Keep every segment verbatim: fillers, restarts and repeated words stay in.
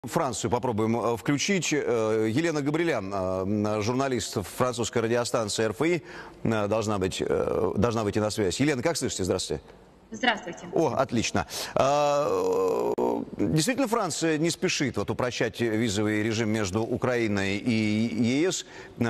Францию попробуем включить. Елена Габрилян, журналист французской радиостанции эр эф и, должна быть, должна выйти на связь. Елена, как слышите? Здравствуйте. Здравствуйте. О, отлично. Действительно, Франция не спешит вот упрощать визовый режим между Украиной и е эс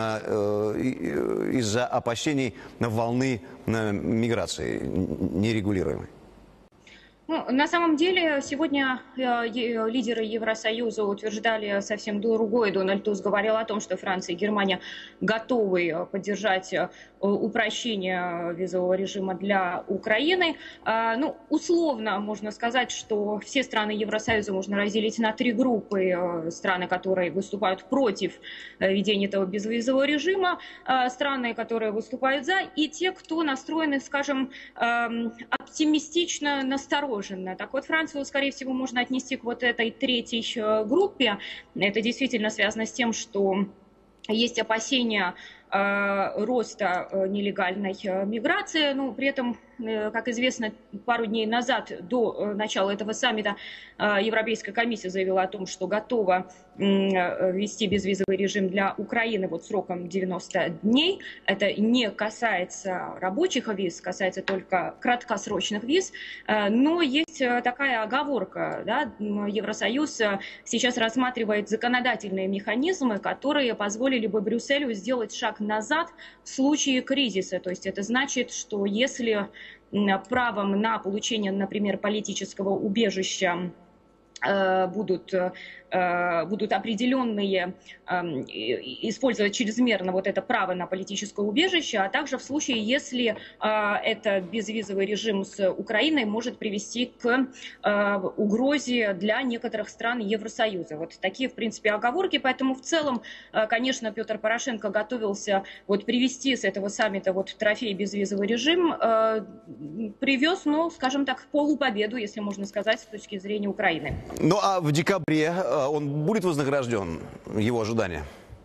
из-за опасений волны миграции нерегулируемой. Ну, на самом деле, сегодня э, лидеры Евросоюза утверждали совсем другое. Дональд Туск говорил о том, что Франция и Германия готовы поддержать э, упрощение визового режима для Украины. Э, ну, условно можно сказать, что все страны Евросоюза можно разделить на три группы. Э, страны, которые выступают против э, введения этого безвизового режима, э, страны, которые выступают за, и те, кто настроены, скажем, э, оптимистично, настороженно. Так вот, Францию, скорее всего, можно отнести к вот этой третьей группе. Это действительно связано с тем, что есть опасения э, роста э, нелегальной э, миграции. Ну, при этом, э, как известно, пару дней назад, до э, начала этого саммита, э, Европейская комиссия заявила о том, что готова э, ввести безвизовый режим для Украины вот сроком девяносто дней. Это не касается рабочих виз, касается только краткосрочных виз. Э, но есть такая оговорка, да? Евросоюз сейчас рассматривает законодательные механизмы, которые позволили бы Брюсселю сделать шаг назад в случае кризиса. То есть это значит, что если правом на получение, например, политического убежища будут, будут определенные, использовать чрезмерно вот это право на политическое убежище, а также в случае, если это безвизовый режим с Украиной может привести к угрозе для некоторых стран Евросоюза. Вот такие, в принципе, оговорки. Поэтому в целом, конечно, Петр Порошенко готовился вот привести с этого саммита вот трофей безвизовый режим, привез, ну, скажем так, полупобеду, если можно сказать, с точки зрения Украины. Ну а в декабре он будет вознагражден, его ожидания?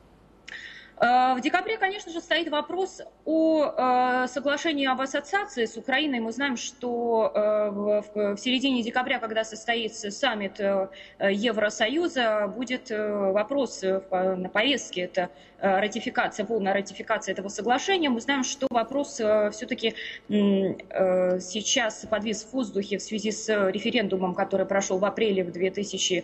В декабре, конечно же, стоит вопрос о соглашении об ассоциации с Украиной. Мы знаем, что в середине декабря, когда состоится саммит Евросоюза, будет вопрос на повестке, это ратификация, полная ратификация этого соглашения. Мы знаем, что вопрос все-таки сейчас подвис в воздухе в связи с референдумом, который прошел в апреле в две тысячи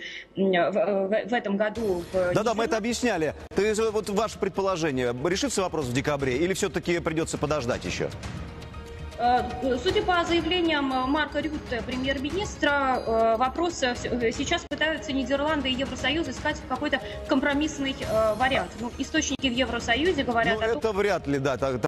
в этом году. Да-да, мы это объясняли. То есть, вот ваше предположение. Решится вопрос в декабре или все-таки придется подождать еще? Судя по заявлениям Марка Рютте, премьер-министра, вопрос сейчас пытаются Нидерланды и Евросоюз искать какой-то компромиссный вариант. Ну, источники в Евросоюзе говорят ну, о том... это вряд ли, да.